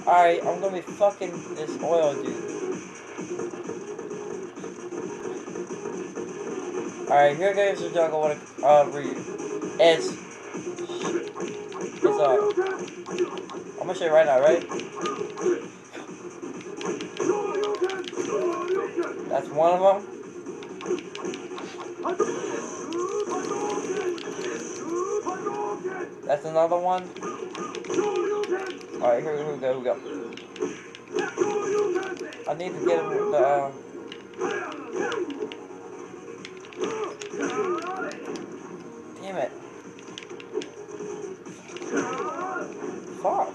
Alright, I'm gonna be fucking this oil dude. Alright, here goes the juggle with Ryu. It's I'm gonna show you right now, right? That's one of them. That's another one. Alright, here we go. I need to get him with the, damn it. Fuck.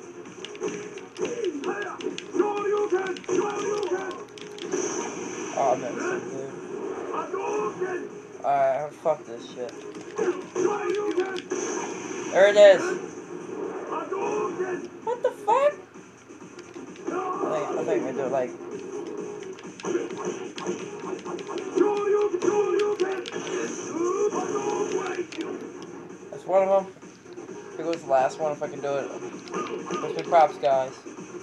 Oh, man, so good. Alright, fuck this shit. There it is. What the fuck? I think we do it like. That's one of them. Here goes the last one if I can do it. Wish me props, guys.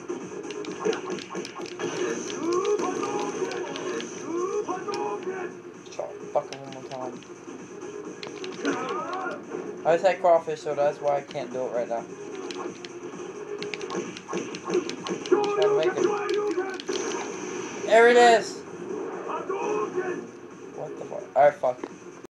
Try fucking one more time. I just had crawfish, so that's why I can't do it right now. Trying to make it. There it is! What the fuck? Alright, fuck.